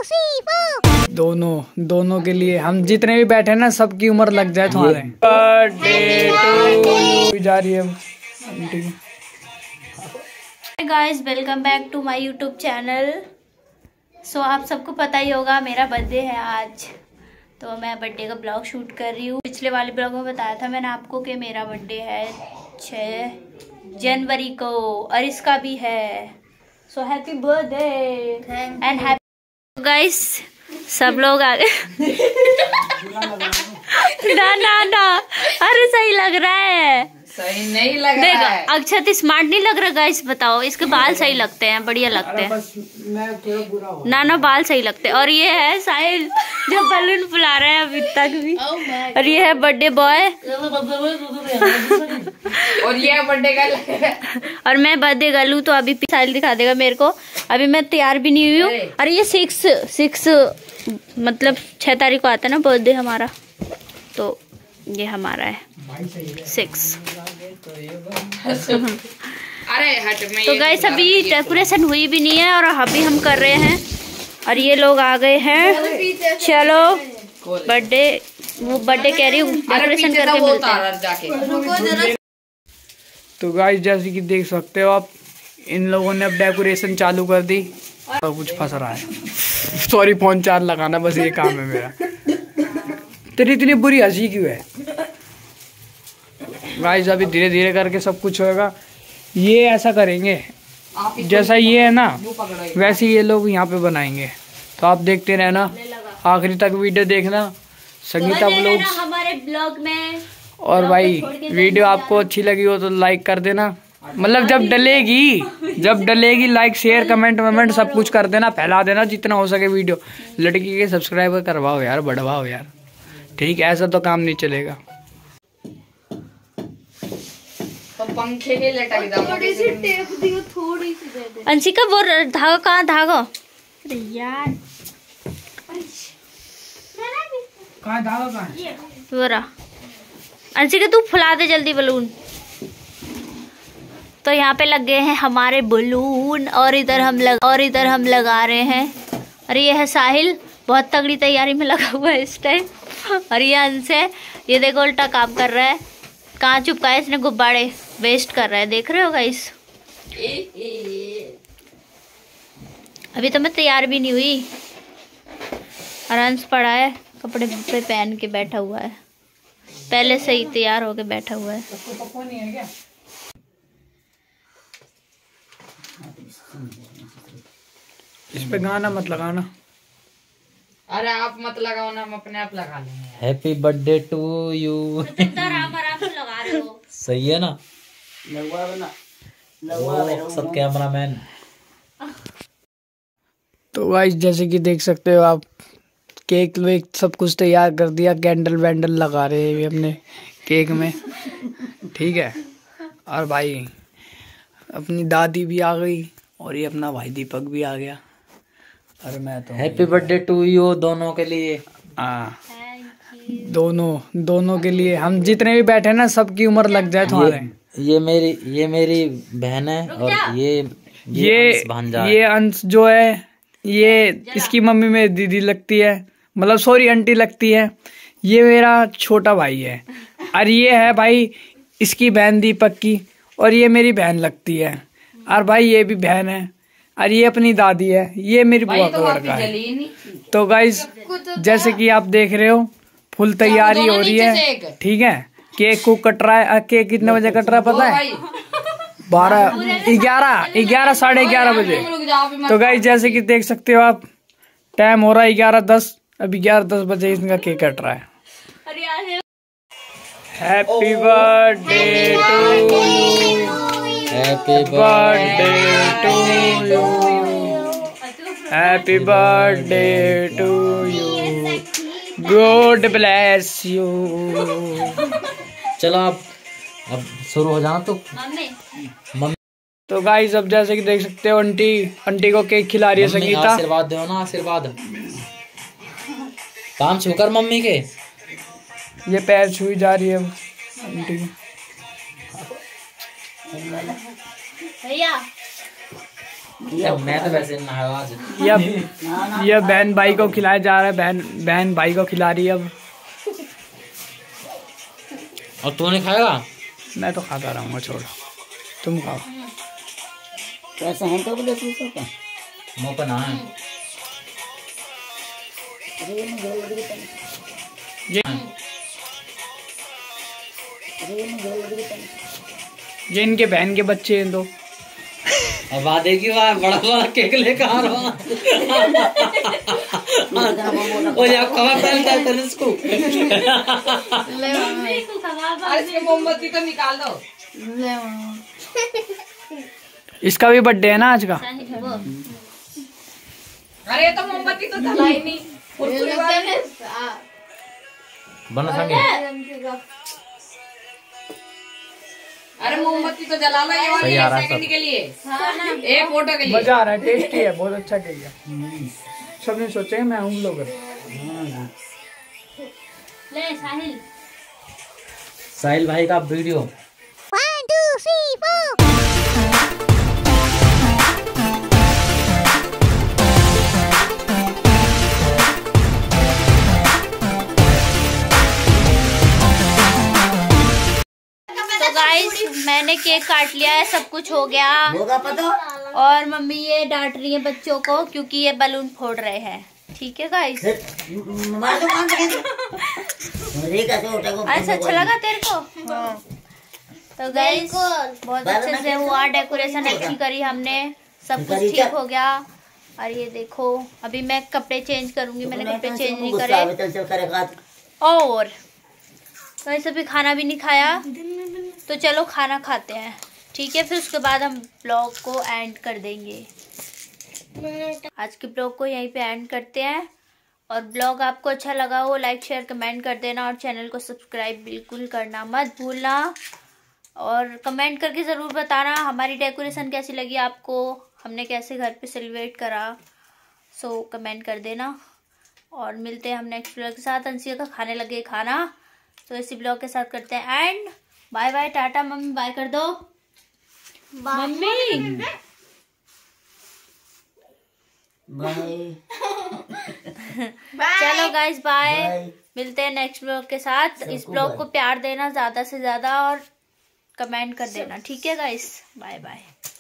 दोनों दोनों के लिए हम जितने भी बैठे ना सबकी उम्र लग जाए तुम्हारे। बर्थडे टू जा रही है aunty. Guys welcome back to my YouTube channel. So आप सबको पता ही होगा मेरा बर्थडे है आज, तो मैं बर्थडे का ब्लॉग शूट कर रही हूँ। पिछले वाले ब्लॉग में बताया था मैंने आपको कि मेरा बर्थडे है 6 जनवरी को और इसका भी है। So happy birthday and happy. Guys सब लोग आ गए। ना अरे सही लग रहा है। सही नहीं लग रहा है। अक्षत स्मार्ट नहीं लग रहा गाइस, बताओ। इसके बाल सही लगते हैं, बढ़िया लगते हैं। मैं थोड़ा बुरा हूँ। ना बाल सही लगते हैं। और ये है साहिल जो बलून फुला रहा है अभी तक भी। और ये है बर्थडे बॉय और ये बर्थडे गर्ल और मैं बर्थडे गर्ल हूँ। तो अभी साहिल दिखा देगा मेरे को। अभी मैं तैयार भी नहीं हुई हूँ। और ये 6 मतलब 6 तारीख को आता है ना बर्थडे हमारा, तो ये हमारा है 6। अरे हट में। तो गाइस अभी डेकोरेशन हुई भी नहीं है और अभी हम कर रहे हैं। और ये लोग आ गए हैं। चलो बर्थडे, वो बर्थडे कह रही हूँ, डेकोरेशन करके मिलते हैं। तो गाइस जैसे कि देख सकते हो आप, इन लोगों ने अब डेकोरेशन चालू कर दी और कुछ फंस रहा है। सॉरी फोन चार्ज लगाना, बस ये काम है मेरा। तेरी इतनी बुरी हंसी क्यों है? गाइस अभी धीरे धीरे करके सब कुछ होएगा। ये ऐसा करेंगे जैसा ये है ना वैसे ये लोग यहाँ पे बनाएंगे। तो आप देखते रहना, आखिरी तक वीडियो देखना संगीता व्लॉग्स हमारे ब्लॉग में। और भाई वीडियो आपको अच्छी लगी हो तो लाइक कर देना। मतलब जब डलेगी लाइक शेयर कमेंट वमेंट सब कुछ कर देना, फैला देना जितना हो सके वीडियो। लड़की के सब्सक्राइबर करवाओ यार, बढ़वाओ यार, ठीक है? ऐसा तो काम नहीं चलेगा। तो पंखे के लटक जाओ। थोड़ी सी टेप दियो, थोड़ी सी दे दे। अंशिका वो धागा कहाँ? धागा अरे यार, कहाँ धागा कहाँ है? वो रहा। अंशिका तू फुला दे जल्दी बलून। तो यहाँ पे लग गए हैं हमारे बलून और इधर हम लगा रहे हैं। और ये है साहिल, बहुत तगड़ी तैयारी में लगा हुआ है इस टाइम। और ये अंश है, ये देखो उल्टा काम कर रहा है। कहाँ चुपका है इसने, गुब्बारे वेस्ट कर रहा है, देख रहे हो गाइस। अभी तो मैं तैयार भी नहीं हुई और अंश पड़ा है कपड़े पे पहन के बैठा हुआ है, पहले से ही तैयार होके बैठा हुआ है। इस पे गाना मत लगाना। अरे आप मत लगाओ ना, हम अपने आप लगा लेंगे। Happy birthday to you. आराम से लगा रहे हो, सही है ना? सब कैमरामैन। तो गाइस जैसे कि देख सकते हो आप, केक वेक सब कुछ तैयार कर दिया, कैंडल वैंडल लगा रहे हैं अपने केक में, ठीक है? और भाई अपनी दादी भी आ गई और ये अपना भाई दीपक भी आ गया। और मैं तो हैप्पी बर्थडे टू यू दोनों के लिए। दोनों के लिए हम जितने भी बैठे ना सबकी उम्र लग जाए तुम्हारे। ये मेरी बहन है और ये अंश जो है ये इसकी मम्मी मेरी दीदी लगती है, मतलब सॉरी आंटी लगती है। ये मेरा छोटा भाई है और ये है भाई इसकी बहन दीपक की, और ये मेरी बहन लगती है। और भाई ये भी बहन है और ये अपनी दादी है, ये मेरी बुआ का लड़का है। तो गाइस जैसे कि आप देख रहे हो फुल तैयारी हो रही है, ठीक है? केक को कट रहा है। केक कितने बजे कट रहा है पता है? 11 साढ़े 11 बजे। तो गाइस जैसे कि देख सकते हो आप, टाइम हो रहा है 11:10। अभी 11:10 बजे इनका केक कट रहा है। Happy birthday to you, happy birthday to you, happy birthday to you, God bless you. चलो अब शुरू हो जाना। तो मम्मी तो गाइस अब जैसे कि देख सकते हो आंटी को केक खिला रही है संगीता। आशीर्वाद दो ना, आशीर्वाद। काम छूकर मम्मी के ये पैर छुई जा रही है आंटी की। भैया मैं तो वैसे नहाया आज। ये बहन भाई को खिलाया जा रहा है, बहन भाई को खिला रही है अब। और तूने खाएगा? मैं तो खाता रहूंगा, छोड़ तुम खाओ। कैसा है तो बोले का मौका ना है। ये इनके बहन के बच्चे हैं दो। अब आ देखी वाह बड़ा बड़ा केक लेकर आ रहा हूँ। ओ यार कहाँ पहनता है तेरे इसको? अरे मोमबत्ती तो निकाल दो। इसका भी बर्थडे है ना आज का। अरे तो मोमबत्ती तो जला ही नहीं। बना संगे। अरे मोमबत्ती तो जला लो ये वाली सेकंड के लिए, एक फोटो के लिए। मजा आ रहा है, टेस्टी है, बहुत अच्छा केक है। सबने सोचा मैं हूँ ब्लॉगर। ले साहिल, साहिल भाई का वीडियो। 1 2 3 4। तो गाइस मैंने केक काट लिया है, सब कुछ हो गया। और मम्मी ये डांट रही है बच्चों को क्योंकि ये बलून फोड़ रहे हैं। ठीक है गाइस। अच्छा लगा तेरे को? तो गाइस बहुत अच्छे से हुआ, डेकोरेशन अच्छी करी हमने, सब कुछ ठीक हो गया। और ये देखो अभी मैं कपड़े चेंज करूंगी, मैंने कपड़े चेंज नहीं करे। और वैसे भी खाना भी नहीं खाया, तो चलो खाना खाते हैं। ठीक है, फिर उसके बाद हम ब्लॉग को एंड कर देंगे। आज के ब्लॉग को यहीं पे एंड करते हैं। और ब्लॉग आपको अच्छा लगा हो लाइक शेयर कमेंट कर देना, और चैनल को सब्सक्राइब बिल्कुल करना मत भूलना। और कमेंट करके ज़रूर बताना हमारी डेकोरेशन कैसी लगी आपको, हमने कैसे घर पे सेलिब्रेट करा। सो कमेंट कर देना। और मिलते हैं हम नेक्स्ट ब्लॉग के साथ। अंशिका का खाने लगे खाना, तो इसी ब्लॉग के साथ करते हैं and. Bye bye, tata. Mummy bye कर दो। मम्मी चलो गाइस बाय, मिलते हैं नेक्स्ट ब्लॉग के साथ। इस ब्लॉग को प्यार देना ज़्यादा से ज़्यादा और कमेंट कर देना। ठीक है गाइस, बाय बाय।